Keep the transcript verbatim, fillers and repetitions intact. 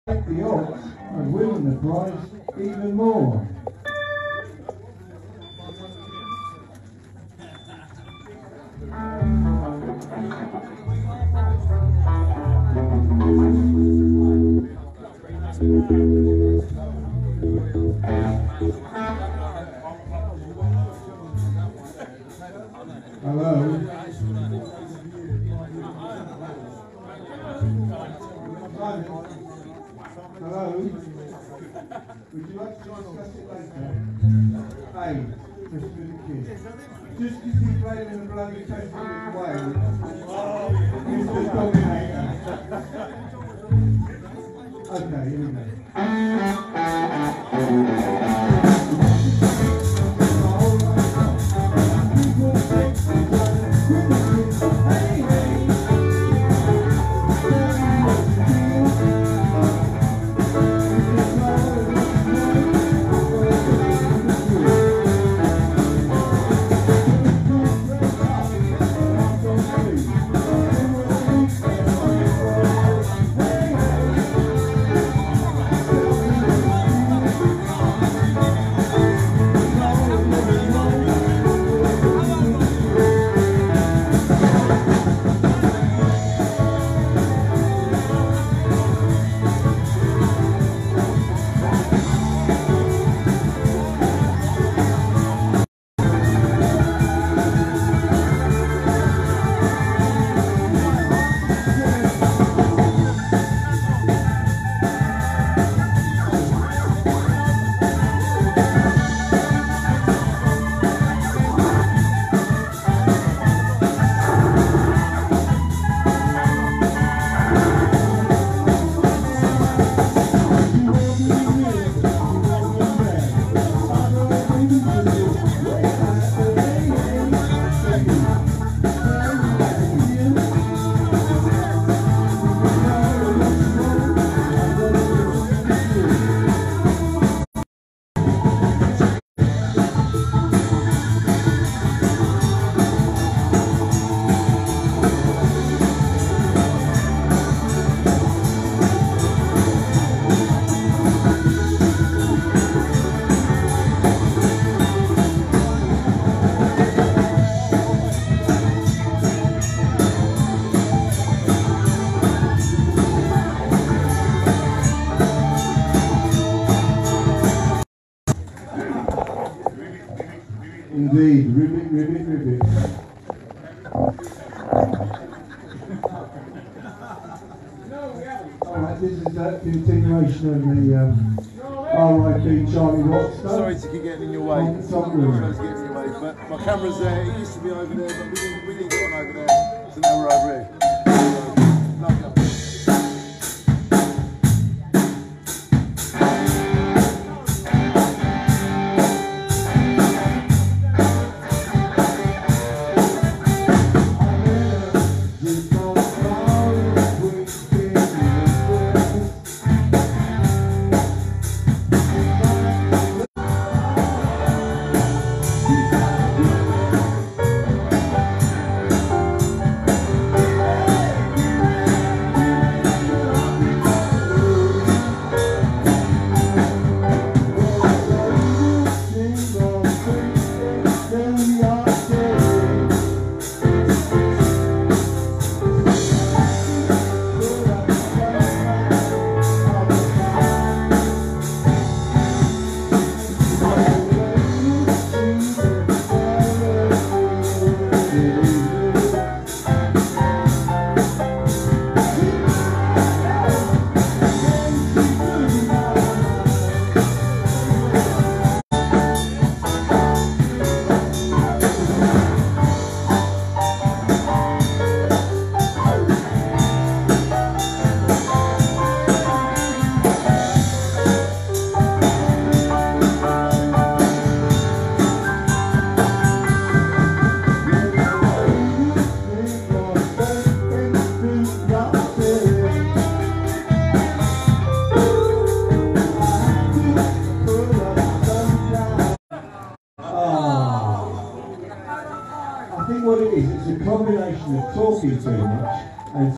the odds and winning the prize even more. Hello. Hello. Would you like to discuss it later? Hey, just for the kids. Just because you played in the bloody test minutes way, he's the dominator. Okay, here we go. Indeed, ribbit, ribbit, ribbit. Alright, this is a continuation of the um, R I P Charlie Rockstar. Sorry to keep getting in your way. Sorry to get in your way, but my camera's there. It used to be over there, but we didn't, we didn't get one over there, so now we're over here. So, love you. I think what it is, it's a combination of talking too much and